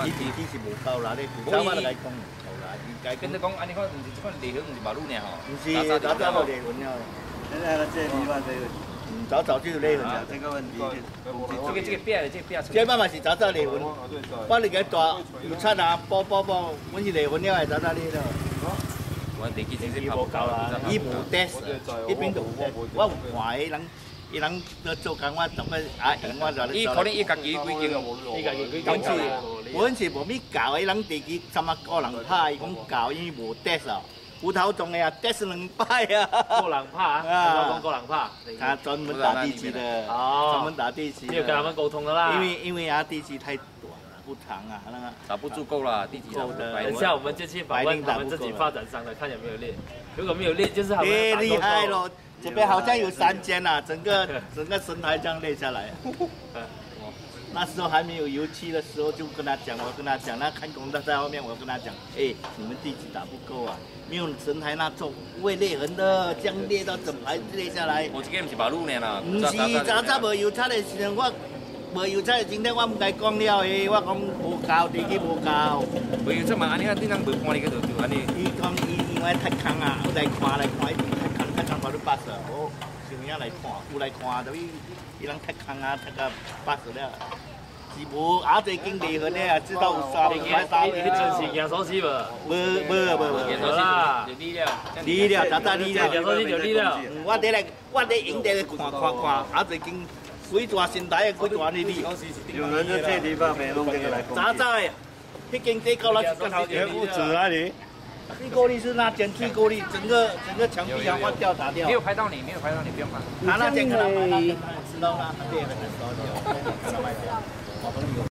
其实无够啦，你负责我就来讲，够啦，应该。 跟你讲，安尼看，毋是即款离婚，毋是马路尔吼。 毋是，早早就离婚了。这离婚这个，早早就离婚了，这个问题。 这个变的，这个变。 这妈妈是早早离婚，我那个大有产啊，宝，阮是离婚了，早早离了。 我地基真是无够啦，伊无得，伊边度有得，我有看伊人在做工，我逐个行我就。 伊可能伊家己几间，伊家己几间。 阮是无咪教，伊人地基什么个人拍，伊讲教伊无得啊。有头中的啊，得是2摆啊。 过人拍啊，讲过人拍。 他专门打地基的，专门打地基。 你有跟他们沟通的啦。 因为啊地基太短了，不长啊，那个打不足够啦，地基够的。 等下我们就去访问他们自己发展商的，看有没有练。如果没有练，就是他们。 厉害咯！这边好像有3间呐，整个神台这样列下来。那时候还没有油漆的时候，就跟他讲，那看工的在后面，我跟他讲，哎，你们地基打不够啊，没有神台那种不会裂痕的，这样裂到整排裂下来。 我这个不是马路呢啦， 不是，早无油漆的时阵，我无油漆的今天我唔该讲了的，我讲无够，地基无够。 无油漆嘛，安尼啊，你人无看你个就安尼。 伊讲伊因为太空啊，我来看，太空把你巴死，我想要来看，有来看，就伊人太空啊，太个巴死了。是无，啊最近离婚的啊，知道有3年3年。 你真是验收机无？ 无啦， 离了，早早离了。 验收机就离了。 我伫营地看，啊最近几大新台的几大哩哩。 有人就这地方没弄这个来讲。 早早的，迄间地高了是头前屋子啊你。地沟里是那间地沟里，整个墙壁要换掉打掉。 没有拍到你，不用怕。 他那间可能知道啦，那边很高的，看到卖掉。我可能有